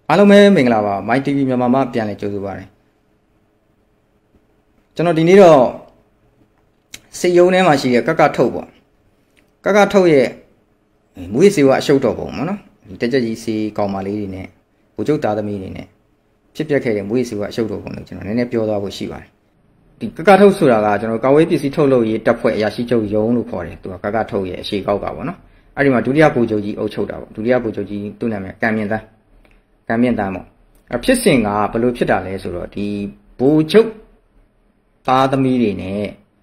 အားလုံးပဲမင်္ဂလာပါ My TV မြန်မာမှာပြန်လည်ကြိုဆိုပါရစေကျွန်တော်ဒီနေ့တော့စေယုံထဲမှာရှိတဲ့ကကထုတ်ပေါ့ကကထုတ်ရဲ့မွေးစေဝအရှုပ်တော်ပုံပေါ့နော်ဒီတက်ကြကြီးစေကောင်မလေးတွေနဲ့ဘူကျုပ်သားသမီးတွေနဲ့ဖြစ်ပျက်ခဲ့တဲ့မွေးစေဝအရှုပ်တော်ပုံကိုကျွန်တော်နည်းနည်းပြောသွားဖို့ရှိပါတယ်ဒီကကထုတ်ဆိုတာကကျွန်တော်ကာဝေးပစ္စည်းထုတ်လုပ်ရေးတပ်ဖွဲ့အရာရှိချုပ်ရုံးလို့ခေါ်တယ်သူကကကထုတ်ရဲ့အရှိကောက်ကပေါ့နော်အဲ့ဒီမှာဒုတိယဘူကျုပ်ကြီးအုပ်ချုပ်တာပေါ့ဒုတိယဘူကျုပ်ကြီးသူ့နာမည်ကံမြင့်သားပေါ့ဖြစ်စဉ်ကဘယ်လိုဖြစ်တာလဲဆိုတော့ဒီဘူချုပ်သားသမီးတွေနဲ့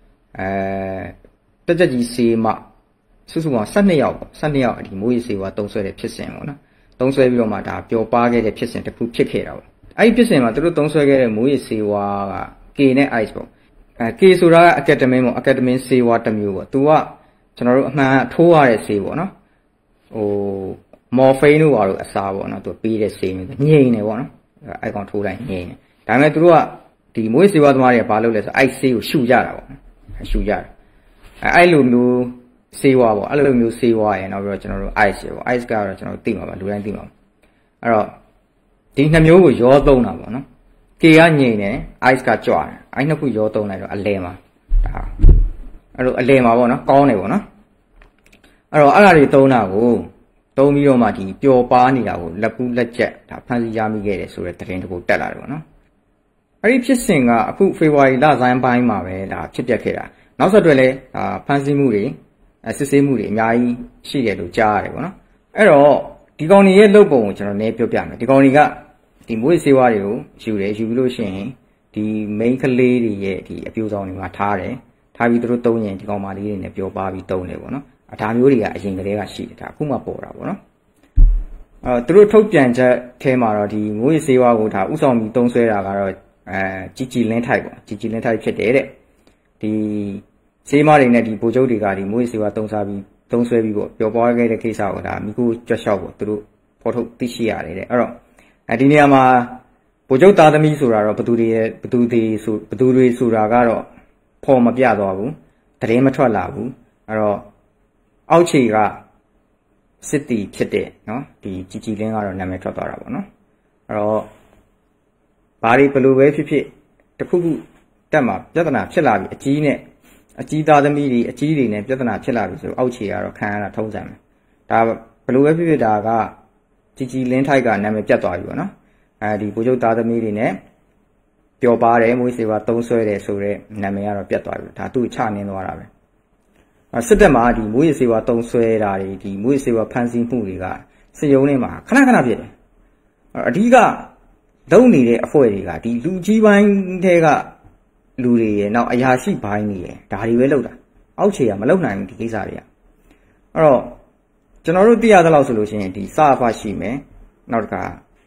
တက်ကြကြီးစေမစုစုပေါင်း12ယောက်ပေါ့12ယောက်ဒီမိုးရေစေဝါတုံးဆွဲတဲ့ဖြစ်စဉ်ပေါ့နော်တုံးဆွဲပြီးတော့မှဒါပျော်ပါခဲ့တဲ့ဖြစ်စဉ်တစ်ခုဖြစ်ခဲ့တာပေါ့အဲ့ဒီဖြစ်စဉ်မှာသူတို့တုံးဆွဲခဲ့တဲ့မိုးရေစေဝါက K နဲ့ Ice ပေါ့K ဆိုတာကအကယ်ဒမီပေါ့အကယ်ဒမီစေဝါတစ်မျိုးပေါ့သူကကျွန်တော်တို့အမှန်ထိုးရတဲ့စေပေါ့နော်မော်ဖိန်းတို့ဘာလို့အစားပေါ့နော်သူပေးတဲ့စေမျိုးငြိမ်နေပေါ့နော်အဲ့ကောင်ထိုးလိုက်ငြိမ်နေဒါပေမဲ့သူတို့ကဒီမွေးစေဝါသမားတွေကဘာလုပ်လဲဆိုအိုက်ဆေးကိုရှူကြတာပေါ့ရှူကြတယ်အဲ့လိုမျိုးစေဝါပေါ့အဲ့လိုမျိုးစေဝါရယ်နောက်ပြီးတော့ကျွန်တော်တို့ ice ပေါ့ ice ကတော့ကျွန်တော်သိမှာပါလူတိုင်းသိမှာပါအဲ့တော့ဒီနှစ်မျိုးကိုရောသုံးတာပေါ့နော် K ကငြိမ်တယ် ice ကကြွတယ်အဲ့နှစ်ခုရောသုံးလိုက်တော့အလဲမှာဒါအဲ့လိုအလဲမှာပေါ့နော်ကောင်းတယ်ပေါ့နော်အဲ့တော့အဲ့ဒါတွေသုံးတာကိုသုံးပြီးတော့မှဒီပျော်ပါနေတာကိုလက်ပူးလက်ချက်ဒါဖန်စီရမိခဲ့တယ်ဆိုတဲ့သတင်းတကူတက်လာတယ်ပေါ့နော်အဲ့ဒီဖြစ်စဉ်ကအခုဖေဖော်ဝါရီလဆန်းပိုင်းမှာပဲဒါဖြစ်ပျက်ခဲ့တာနောက်ဆက်တွဲလဲဖန်စီမှုတွေစစ်ဆေးမှုတွေအများကြီးရှိတယ်လို့ကြားရတယ်ပေါ့နော်အဲ့တော့ဒီကောင်တွေရဲ့လုပ်ပုံကိုကျွန်တော်နည်းပြောပြမယ်ဒီကောင်တွေကဒီမွေးစေဝါတွေကိုယူတယ်ယူပြီးလို့ရှိရင်ဒီ main ကလေးတွေရဲ့ဒီအပြိုဆောင်တွေမှာထားတယ်ထားပြီးသူတို့သုံးရင်ဒီကောင်မလေးတွေနဲ့ပျော်ပါပြီးသုံးတယ်ပေါ့နော်ဒါမျိုးတွေကအရင်ကတည်းကရှိတယ်ဒါအခုမှပေါ်တာပေါ့နော်သူတို့ထုတ်ပြန်ချက်ထဲမှာတော့ဒီမွေးစေဝါကိုဒါဥဆောင်ပြီးသုံးဆွဲတာကတော့ជីလင်းထိုက်ပေါ့ជីလင်းထိုက်ဖြစ်တယ်တဲ့ဒီစေးမတွေနဲ့ဒီဗိုလ်ချုပ်တွေကဒီမွေးစေဝါသုံးဆွဲပြီးပေါ့ပျော်ပွားခဲ့တဲ့ကိစ္စကိုဒါမိကိုကြွက်လျှောက်ပေါ့သူတို့ဖော်ထုတ်သိရှိရတယ်တဲ့အဲ့တော့ဒီနေရာမှာဗိုလ်ချုပ်သားသမီးဆိုတာတော့ဘသူတွေဆိုတာကတော့ဖော်မပြသွားဘူးတရင်မထွက်လာဘူးအဲ့တော့အောက်ခြေကစစ်တီဖြစ်တဲ့နော်ဒီជីလင်းကတော့နာမည်ထွက်သွားတာပေါ့နော်အဲ့တော့ဘာတွေဘလို့ပဲဖြစ်ဖြစ်တခုခုတက်မှာပြဿနာဖြစ်လာပြီအကြီးသားသမီးတွေအကြီးတွေနဲ့ပြဿနာဖြစ်လာပြီဆိုအောက်ခြေကတော့ခံရတာထုံးစံပဲဒါဘလို့ပဲဖြစ်ဖြစ်ဒါကជីလင်းထိုက်ကနာမည်ပြတ်သွားပြီပေါ့နော်ဒီဗိုလ်ချုပ်သားသမီးတွေနဲ့ပျော်ပါတယ်မွေးစေဝါသုံးဆွဲတယ်ဆိုတော့နာမည်ကတော့ပြတ်သွားပြီဒါသူ့ချနင်းသွားတာပဲစစ်တပ်မှာဒီမွေးစေဝါသုံးဆွဲတာတွေဒီမွေးစေဝါဖန်ဆီးမှုတွေကစစ်ရုံးထဲမှာခဏဖြစ်တယ်အဓိကလုံနေတဲ့အဖွဲ့တွေကဒီလူကြီးပိုင်းထဲကလူတွေရဲ့နောက်အရာရှိပိုင်းတွေရဲ့ဒါတွေပဲလုပ်တာအောက်ခြေကမလုပ်နိုင်ဘူးဒီကိစ္စတွေကအဲ့တော့ကျွန်တော်တို့သိရသလောက်ဆိုလို့ရှိရင်ဒီစာဖရှိမယ်နောက်တစ်ခါ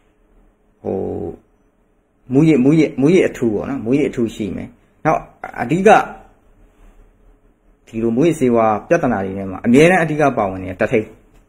မူရအထူပေါ့နော်မူရအထူရှိမယ်နောက်အဓိကဒီလိုမွေးစေဝါပြဿနာတွေထဲမှာအမြဲတမ်းအဓိကပါဝင်နေတဲ့တထိန်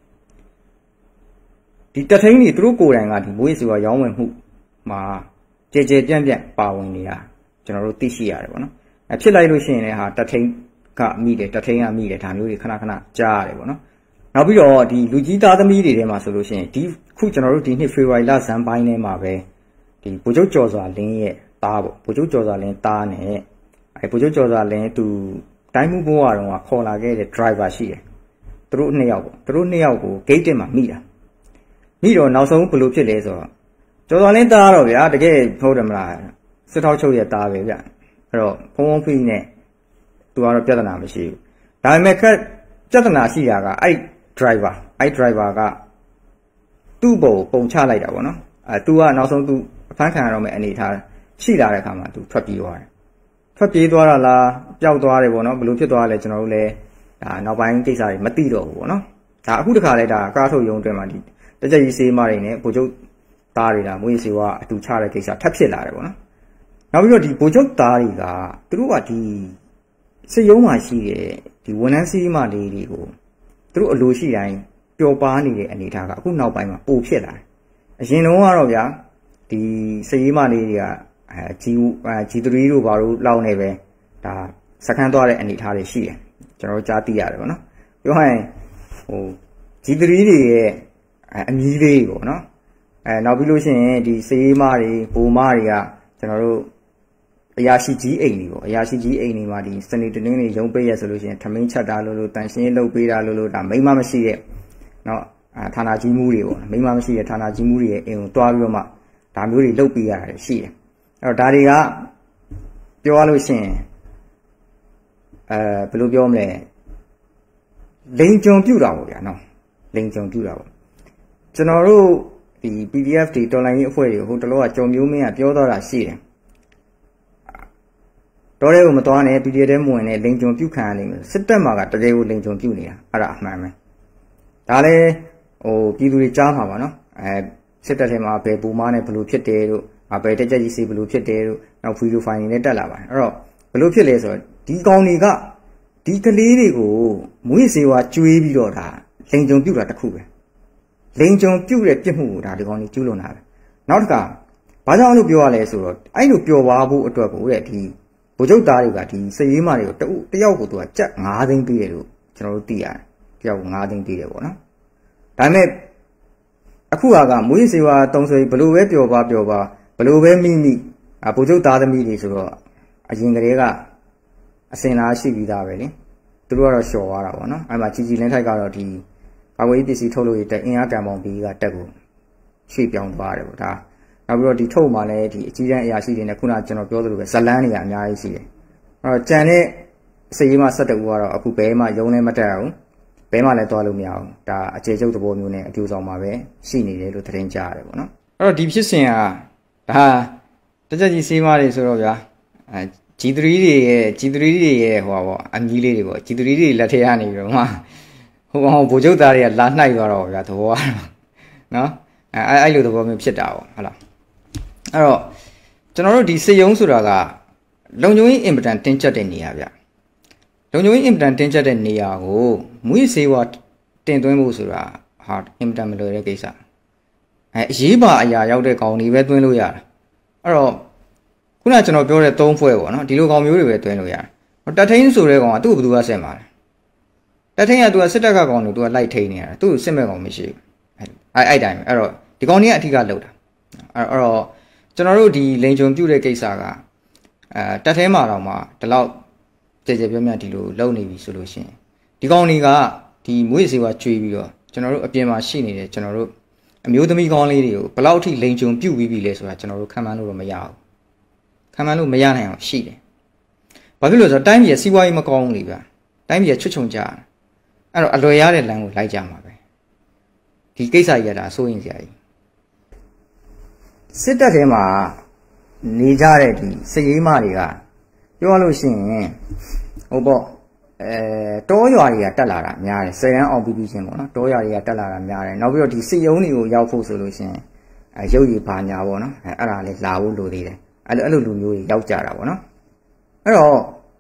ဒီတထိန်တွေသူတို့ကိုယ်တိုင်ကဒီမွေးစေဝါရောင်းဝယ်မှုမှာကြဲပြန့်ပါဝင်နေတာကျွန်တော်တို့သိရှိရတယ်ပေါ့နော်ဖြစ်လိုက်လို့ရှိရင်လည်းဟာတထိန်ကမိတယ်တထိန်ကမိတယ်ဒါမျိုးတွေခဏကြားရတယ်ပေါ့နော်နောက်ပြီးတော့ဒီလူကြီးသားသမီးတွေထဲမှာဆိုလို့ရှိရင်ဒီခုကျွန်တော်တို့ဒီနှစ်ဖေဖော်ဝါရီလဇန်ပိုင်းထဲမှာပဲဒီဗိုလ်ချုပ်ကျော်စွာလင်းရဲ့သားပေါ့ဗိုလ်ချုပ်ကျော်စွာလင်းသားနဲ့ဗိုလ်ချုပ်ကျော်စွာလင်းသူတိုင်းမှုဘဝတုန်းကခေါ်လာခဲ့တဲ့ driver ရှိတယ်သူတို့နှစ်ယောက်ပေါ့သူတို့နှစ်ယောက်ကို gate တင်မှာမိတော့နောက်ဆုံးဘယ်လိုဖြစ်လဲဆိုတော့ကျော်စွာလင်းသားတော့ဗျာတကယ်ဟုတ်တယ်မလားစစ်ထောက်ချုပ်ရဲ့သားပဲဗျအဲ့တော့ဖုံဖိနဲ့သူကတော့ပြဿနာမရှိဘူးဒါပေမဲ့ပြဿနာရှိတာကအဲ့ driver ကသူ့ဘုံပုံချလိုက်တာပေါ့နော်သူကနောက်ဆုံးသူအဖမ်းခံရတော့မယ်အနေထားရှိလာတဲ့အခါမှာသူထွက်ပြေးသွားတာလားပျောက်သွားတယ်ပေါ့နော်ဘယ်လိုဖြစ်သွားလဲကျွန်တော်တို့လည်းဒါနောက်ပိုင်းကိစ္စတွေမသိတော့ဘူးပေါ့နော်ဒါအခုတခါလဲဒါကားထုတ်ရုံအတွင်းမှာဒီတကြကြီးစေးမတွေနဲ့ဗိုလ်ချုပ်သားတွေလားမွေးစေဝါအတူချတဲ့ကိစ္စထပ်ဖြစ်လာတယ်ပေါ့နော်နောက်ပြီးတော့ဒီဗိုလ်ချုပ်သားတွေကသူတို့ကဒီစစ်ရုံးမှာရှိတဲ့ဒီဝန်ထမ်းစီးမလေးတွေကိုသူတို့အလိုရှိတိုင်းပျော်ပါနေတဲ့အနေအထားကအခုနောက်ပိုင်းမှာပိုဖြစ်လာတယ်အရင်တုန်းကတော့ဗျာဒီစစ်ရေးမလေးတွေကG3 တို့ဘာလို့လောက်နေပဲဒါစခန်းသွားတဲ့အနေအထားတွေရှိတယ်ကျွန်တော်တို့ကြားသိရတယ်ပေါ့နော်ပြောရရင်G3 တွေရဲ့အမီးလေးပေါ့နော်နောက်ပြီးလို့ရှိရင်ဒီစေးမားတွေဘူမားတွေကကျွန်တော်တို့အရာရှိကြီးအိမ်တွေပေါ့အရာရှိကြီးအိမ်တွေမှာဒီစနေတနင်္ဂနွေရုံးပိတ်ရဆိုလို့ရှိရင်ထမင်းချက်တာလို့တန်ရှင်းလုပ်ပေးတာလို့ဒါမိမမရှိတဲ့เนาะဌာနကြီးမှုတွေပေါ့မိမမရှိတဲ့ဌာနကြီးမှုတွေရဲ့အိမ်ကိုတွားပြီးတော့မှဒါမျိုးတွေလုပ်ပေးရတယ်ရှိတယ်အဲ့တော့ဒါတွေကပြောရလို့ရှိရင်ဘယ်လိုပြောမလဲလိန်ကြုံပြူတာပေါ့ဗျာနော်လိန်ကြုံပြူတာပေါ့ကျွန်တော်တို့ဒီ PDF တွေတော်လိုင်းရေးအဖွဲ့တွေဟိုတလောကကြုံမျိုးမင်းကပြောတော့တာရှိတယ်တော်တဲ့ကိုမတော်နဲ့ PDF ထဲမဝင်နဲ့လိန်ကြုံပြူခံရနေမယ်စစ်တပ်မှာကတကယ်ကိုလိန်ကြုံပြူနေတာအဲ့ဒါအမှန်ပဲဒါလည်းဟိုပြည်သူတွေကြားမှာပါနော်စစ်တပ်ထဲမှာဘယ်ပူမားနဲ့ဘလို့ဖြစ်တယ်တို့ဘယ်တက်ကြကြီးစီဘလို့ဖြစ်တယ်တို့နောက်ဗီဒီယိုဖိုင်တွေနဲ့တက်လာပါတယ်အဲ့တော့ဘလို့ဖြစ်လဲဆိုတော့ဒီကောင်တွေကဒီကလေးတွေကိုမွေးစေဝါကျွေးပြီးတော့ဒါလိန်ကြုံပြုတ်တာတစ်ခုပဲလိန်ကြုံပြုတ်တဲ့ပြစ်မှုကိုဒါဒီကောင်တွေကျူးလွန်တာပဲနောက်တစ်ခါဘာကြောင့်လို့ပြောရလဲဆိုတော့အဲ့လိုပျော်ပါဖို့အတွက်ကိုတဲ့ဒီဗိုလ်ချုပ်သားတွေကဒီစည်ရေးမတွေကိုတယောက်ကိုသူကကြက်9သိန်းပေးတယ်လို့ကျွန်တော်တို့သိရတယ်တယောက်ကို9သိန်းပေးတယ်ပေါ့နော်ဒါပေမဲ့အခုကမွေးစေဝါတုံးဆွေဘလို့ပဲပျော်ပါဘလို့ပဲမိဗိုလ်ချုပ်သားသမီးတွေဆိုတော့အရင်ကတည်းကအစင်လားရှိပြီးသားပဲလေသူတို့ကတော့လျှော်သွားတာပေါ့နော်အဲ့မှာကြီးလင်းထိုက်ကတော့ဒီကာဝေးပစ္စည်းထုတ်လို့ရတဲ့အင်အားကံပေါင်းပြီးကတက်ကိုရွှေ့ပြောင်းသွားတယ်ပေါ့ဒါနောက်ပြီးတော့ဒီထုတ်မှလည်းဒီအကြီးတန်းအရာရှိတွေနဲ့ခုနကျွန်တော်ပြောသလိုပဲဇလန်းတွေကအများကြီးရှိတယ်အဲ့တော့ကြံတဲ့စည်ရေးမှ12ဦးကတော့အခုဘဲမှရုံးလည်းမတက်အောင်ဘဲမှလည်းသွားလို့မရအောင်ဒါအခြေကျုပ်သဘောမျိုးနဲ့အတူဆောင်မှာပဲရှိနေတယ်လို့သတင်းကြားရတယ်ပေါ့နော်အဲ့တော့ဒီဖြစ်စဉ်ကဒါတက်ကြကြီးစေးမားတွေဆိုတော့ဗျာG3 တွေရဲ့ဟိုပါပေါ့အမီးလေးတွေပေါ့ G3 တွေလက်ထဲကနေပြီးတော့မှဟိုကောင်ဗိုလ်ချုပ်သားတွေကလာနှိုက်သွားတော့ဗျာသဘောကတော့နော်အဲ့လိုသဘောမျိုးဖြစ်တာပေါ့ဟုတ်လားအဲ့တော့ကျွန်တော်တို့ဒီစေယုံဆိုတာကလုံခြုံရေးအင်ပတန်တင်းကျပ်တဲ့နေရာဗျလုံခြုံရေးအင်ပတန်တင်းကျပ်တဲ့နေရာကိုမွေးစေးဝါတင်သွင်းဖို့ဆိုတာဟာအင်ပတန်မလွယ်တဲ့ကိစ္စအရေးပါအရာရောက်တဲ့ကောင်တွေပဲသွင်းလို့ရတာအဲ့တော့ခုနကျွန်တော်ပြောတဲ့3ဖွဲ့ပေါ့နော်ဒီလိုကောင်မျိုးတွေပဲတွင်းလို့ရတယ်တက်ထိန်ဆိုတဲ့ကောင်ကသူ့ကိုဘယ်သူကဆက်မှာလဲတက်ထိန်ကသူကစစ်တပ်ကကောင်လို့သူကလိုက်ထိန်နေရတာသူ့ကိုစစ်မဲ့ကောင်မရှိဘူးအဲ့တိုင်းပဲအဲ့တော့ဒီကောင်ကြီးကအထီးကလောက်တာအဲ့တော့ကျွန်တော်တို့ဒီလိန်ကြုံပြုတ်တဲ့ကိစ္စကတက်ထဲမှာတော့မှဒီလောက်ကြည်ကြပြောမြတ်ဒီလိုလုံနေပြီဆိုလို့ရှိရင်ဒီကောင်တွေကဒီမွေးစေဝါကျွေးပြီးတော့ကျွန်တော်တို့အပြင်မှာရှိနေတဲ့ကျွန်တော်တို့အမျိုးသမီးကောင်းလေးတွေကိုဘယ်လောက်ထိလိန်ကြုံပြုတ်ပြီးပြီလဲဆိုတာကျွန်တော်တို့ခံမှန်းလို့တော့မရဘူးခံမှန်းလို့မရနိုင်အောင်ရှိတယ်။ဘာဖြစ်လို့လဲဆိုတော့တိုင်းပြည်စီးပွားရေးမကောင်းဘူးလေဗျာ။တိုင်းပြည်ချွတ်ချုံကြတယ်။အဲ့တော့အလွယ်ရတဲ့လမ်းကိုလိုက်ကြမှာပဲ။ဒီကိစ္စကြီးကဒါစိုးရင်စရာကြီး။စစ်တပ်ထဲမှာနေကြတဲ့ဒီစည်ရေးမတွေကပြောရလို့ရှိရင်ဟိုပေါ့တောရွာတွေကတက်လာတာများတယ်။ဆယ်ရန်အောင်ပြီးပြီးချင်းပေါ့နော်။တောရွာတွေကတက်လာတာများတယ်။နောက်ပြီးတော့ဒီစစ်ရုံးတွေကိုရောက်ဖို့ဆိုလို့ရှိရင်ရုပ်ရည်ပါညာပေါ့နော်။အဲ့ဒါလေးလာဖို့လိုသေးတယ်။အဲ့လိုလူမျိုးတွေရောက်ကြတာပေါ့နော်အဲ့တော့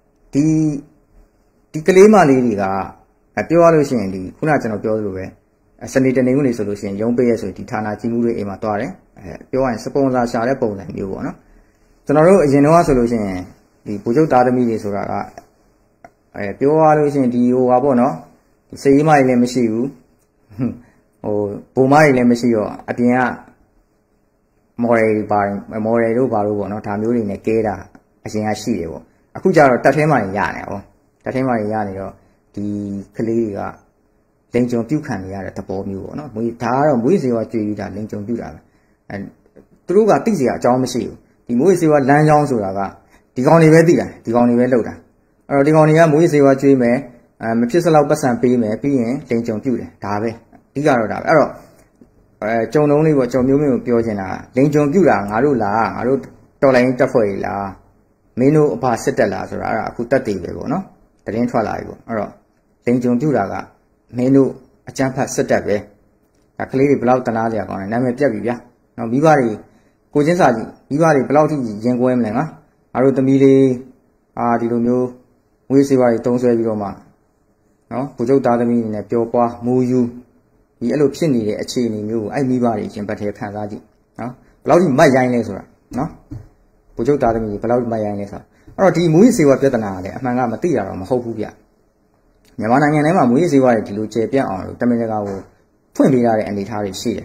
ဒီကလေးမလေးတွေကပြောရလို့ရှိရင်ဒီခုနကျွန်တော်ပြောသလိုပဲစနေတနေ့ကနေဆိုလို့ရှိရင်ရုံးပေးရဆိုဒီဌာနကြီးမှုတွေအိမ်မှာတွားတယ်ပြောရရင်စပွန်ဆာရှာတဲ့ပုံစံမျိုးပေါ့နော်ကျွန်တော်တို့အရင်တော့ဆိုလို့ရှိရင်ဒီဗိုလ်ချုပ်သားသမီးတွေဆိုတာကပြောရလို့ရှိရင်ဒီဟိုပါပေါ့နော်ဒီစေးမကြီးလည်းမရှိဘူးဟိုဘုံမကြီးလည်းမရှိတော့အပြင်ကမော်ရယ်တို့ဘာလို့ပေါ့နော်ဒါမျိုးတွေနဲ့ကဲတာအရင်ကရှိတယ်ပေါ့အခုကျတော့တက်ထဲမှာရနေအောင်တက်ထဲမှာရနေတော့ဒီကလေးတွေကလိန်ကြုံပြုတ်ခံနေရတဲ့သဘောမျိုးပေါ့နော်ဒါကတော့မွေးစေဝါကြွေပြီးတာလိန်ကြုံပြုတ်တာပဲသူတို့ကသိစရာအကြောင်းမရှိဘူးဒီမွေးစေဝါလမ်းကြောင်းဆိုတာကဒီကောင်တွေပဲသိတာဒီကောင်တွေပဲလုပ်တာအဲ့တော့ဒီကောင်တွေကမွေးစေဝါကြွေမယ်မဖြစ်စလောက်ပတ်စံပေးမယ်ပြီးရင်လိန်ကြုံပြုတ်တယ်ဒါပဲအဓိကတော့ဒါပဲအဲ့တော့ကြုံလုံးလေးပေါ့ကြုံမျိုးမျိုးပြောချင်တာလိန်ကြုံပြူတာငါတို့လားငါတို့တော်လိုင်းတက်ဖွဲ့ကြီးလားမင်းတို့အဖစစ်တက်လားဆိုတာအဲ့ဒါအခုတက်တည်ပဲပေါ့နော်တရင်ထွက်လာပြီပေါ့အဲ့တော့လိန်ကြုံပြူတာကမင်းတို့အကျန်းဖတ်စစ်တက်ပဲဒါကလေးတွေဘယ်လောက်တနာစရာကောင်းလဲနာမည်ပြတ်ပြီဗျာနော်မိဘတွေကိုချင်းစာကြီးမိဘတွေဘယ်လောက်ထိရင်ကွဲမလဲငါတို့သမီးလေးဒီလိုမျိုးငွေစေဝါတွေတုံးဆွဲပြီးတော့မှနော်ဗိုလ်ချုပ်သားသမီးတွေနဲ့ပျော်ပွားမူယူဒီအဲ့လိုဖြစ်နေတဲ့အခြေအနေမျိုးကိုအဲ့မိဘတွေရှင်ပတ်ထဲခံစားကြည့်နော်ဘယ်လောက်ထိမတ်ရိုင်းလဲဆိုတာနော်ဗိုလ်ချုပ်သားသမီးတွေဘယ်လောက်မတ်ရိုင်းလဲဆိုတာအဲ့တော့ဒီမူရစေဝါပြဿနာကလည်းအမှန်ကမသိရတော့မဟုတ်ဘူးဗျမြန်မာနိုင်ငံထဲမှာမူရစေဝါတွေဒီလိုကျေပြန့်အောင်လို့တမင်တကာကိုဖွင့်ပေးရတဲ့အနေအထားတွေရှိတယ်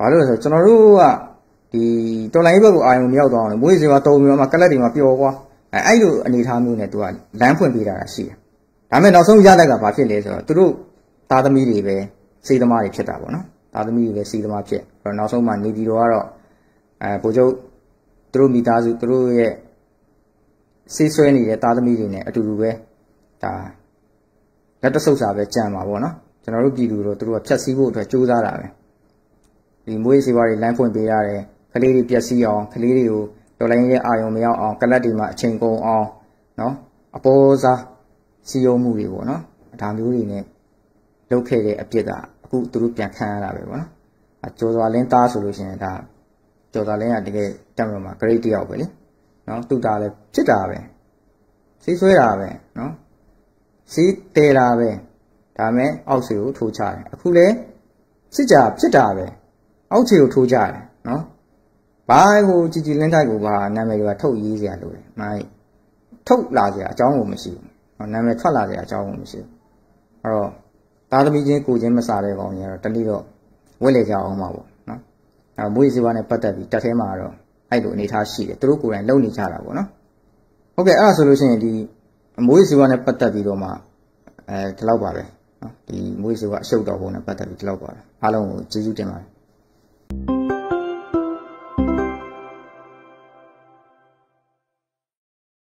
ဘာလို့လဲဆိုကျွန်တော်တို့ကဒီတော်လိုင်းဘက်ကိုအာရုံမရောက်တော့ဘူးမွေးစေဝါတုံးပြီးတော့မှကလပ်တွေမှာပျော်ကွာအဲ့လိုအနေထားမျိုးနဲ့သူကလမ်းဖွင့်ပေးတာရှိတယ်ဒါပေမဲ့နောက်ဆုံးရတဲ့ကဘာဖြစ်လဲဆိုတော့သူတို့သားသမီးတွေပဲစေးသမားတွေဖြစ်တာပေါ့နော်သားသမီးတွေပဲစေးသမားဖြစ်အဲ့တော့နောက်ဆုံးမှနေပြည်တော်ကတော့ဗိုလ်ချုပ်သူတို့မိသားစုသူတို့ရဲ့စေးဆွဲနေတဲ့သားသမီးတွေနဲ့အတူတူပဲဒါလက်တဆုပ်စာပဲကြံပါပေါ့နော်ကျွန်တော်တို့ပြည်သူတို့သူတို့ကဖြတ်စည်းဖို့အတွက်ကြိုးစားတာပဲဒီမွေးစေဝါတွေလမ်းဖွင့်ပေးရတယ်ကလေးတွေပျက်စီးအောင်ကလေးတွေကိုတော်လိုင်းရဲ့အာရုံမရောက်အောင်ကလပ်တွေမှာအချိန်ကုန်အောင်နော်အပေါ်စားစီယုံမှုတွေပေါ့နော်ဒါမျိုးတွေနဲ့လုပ်ခဲ့တဲ့အပြစ်ကအခုသူတို့ပြန်ခံရတာပဲပေါ့နော်ကျော်စွာလင်းသားဆိုလို့ရှိရင်ဒါကျော်စွာလင်းကတကယ်တက်မှာ grade တယောက်ပဲလေနော်သူ့သားလည်းဖြစ်တာပဲစီးဆွဲတာပဲနော်စီးတဲတာပဲဒါမဲ့အောက်စီကိုထိုးချတယ်အခုလေစစ်ကြဖြစ်တာပဲအောက်ခြေကိုထိုးကြတယ်နော်ဘာကိုကြည်ကြည်လင်းတိုက်ကိုဘာနာမည်တွေကထုတ်ရေးစရာလိုတယ်မိုင်းထုတ်လာစရာအကြောင်းကိုမရှိဘူးနာမည်ထွက်လာစရာအကြောင်းကိုမရှိဘူးအဲ့တော့သားသမီးချင်းကိုချင်းမစားတဲ့ကောင်ကြီးကတော့တတိတော့ဝက်လေကြအောင်ပါပေါ့နော်အဲ့မွေးစေဝါနဲ့ပတ်သက်ပြီးတက်ထဲမှာတော့အဲ့လိုအနေထားရှိတယ်သူတို့ကိုယ်တိုင်လုပ်နေကြတာပေါ့နော်ဟုတ်ကဲ့အဲ့ဒါဆိုလို့ရှိရင်ဒီမွေးစေဝါနဲ့ပတ်သက်ပြီးတော့မှဒီလောက်ပါပဲနော်ဒီမွေးစေဝါအရှုပ်တော်ပုံနဲ့ပတ်သက်ပြီးဒီလောက်ပါပဲအားလုံးကိုကျေးဇူးတင်ပါတယ်